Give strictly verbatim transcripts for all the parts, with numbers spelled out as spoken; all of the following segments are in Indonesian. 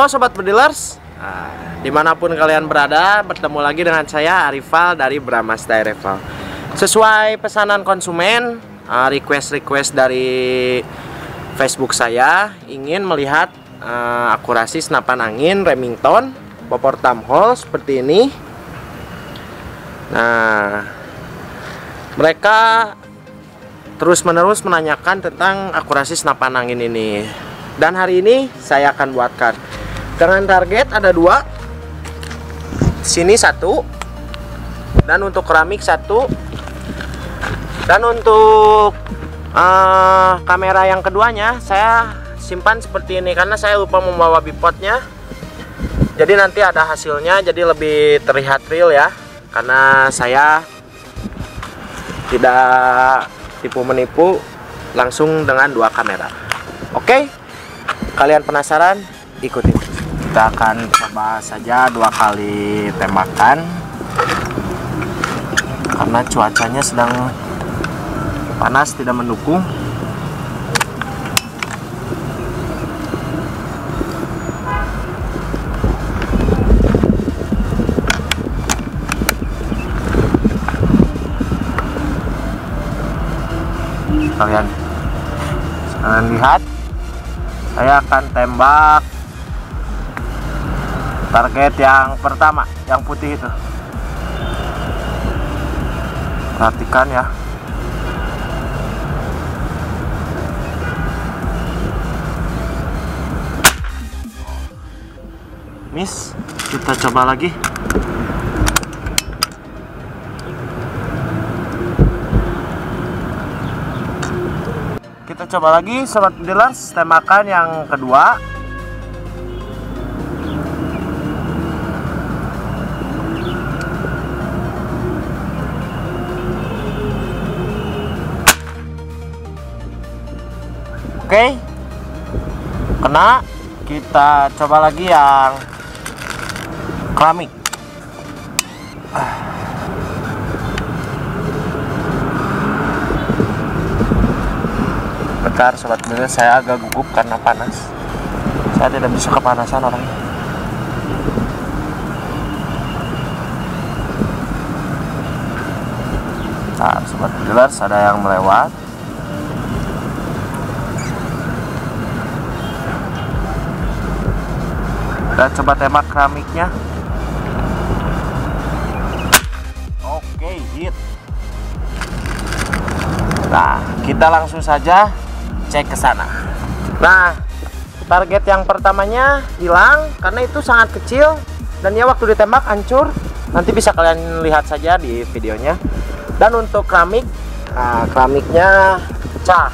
Sobat Bedilers, nah, dimanapun kalian berada, bertemu lagi dengan saya Arifal dari Bramasta Reval. Sesuai pesanan konsumen, request-request dari Facebook saya, ingin melihat uh, akurasi senapan angin Remington popor thumb hole seperti ini. Nah, mereka terus-menerus menanyakan tentang akurasi senapan angin ini, dan hari ini saya akan buatkan dengan target ada dua, sini satu, dan untuk keramik satu, dan untuk uh, kamera yang keduanya saya simpan seperti ini karena saya lupa membawa bipodnya. Jadi nanti ada hasilnya, jadi lebih terlihat real ya, karena saya tidak tipu menipu langsung dengan dua kamera. Oke, kalian penasaran? Ikuti. Kita akan coba saja dua kali tembakan karena cuacanya sedang panas, tidak mendukung. Kalian kalian lihat, saya akan tembak target yang pertama, yang putih itu. Perhatikan ya. Miss, kita coba lagi. Kita coba lagi Sobat Bedilers, tembakan yang kedua. Oke, kena. Kita coba lagi yang keramik. Bentar Sobat Bedilers, saya agak gugup karena panas. Saya tidak bisa kepanasan orangnya. Nah, Sobat Bedilers, ada yang melewat. Kita coba tembak keramiknya. Oke, hit. Nah, kita langsung saja cek ke sana. Nah, target yang pertamanya hilang karena itu sangat kecil dan ya waktu ditembak hancur. Nanti bisa kalian lihat saja di videonya. Dan untuk keramik, nah, keramiknya pecah.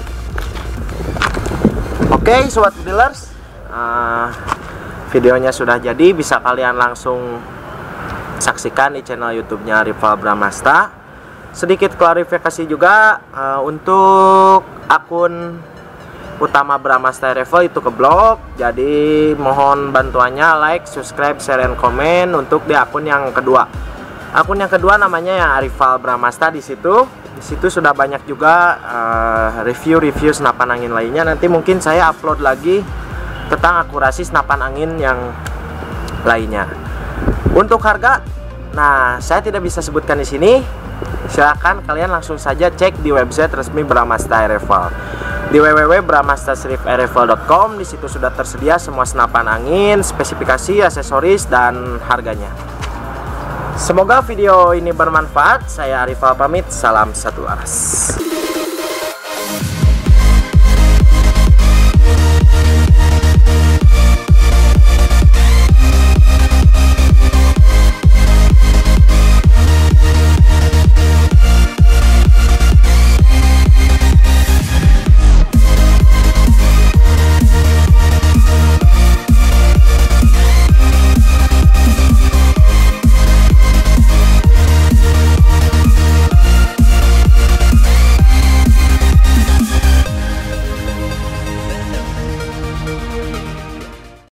Oke, Sobat Bedilers, uh, videonya sudah jadi, bisa kalian langsung saksikan di channel YouTube-nya Rival Bramasta. Sedikit klarifikasi juga, uh, untuk akun utama Bramasta Reval itu keblok, jadi mohon bantuannya like, subscribe, share, dan komen untuk di akun yang kedua. Akun yang kedua namanya ya Rival Bramasta. Di situ, di situ sudah banyak juga review-review uh, senapan angin lainnya. Nanti mungkin saya upload lagi tentang akurasi senapan angin yang lainnya. Untuk harga, nah saya tidak bisa sebutkan di sini. Silahkan kalian langsung saja cek di website resmi Bramasta Reval di w w w titik bramasta strip reval titik com. Di situ sudah tersedia semua senapan angin, spesifikasi, aksesoris, dan harganya. Semoga video ini bermanfaat. Saya Arifal pamit. Salam satu aras.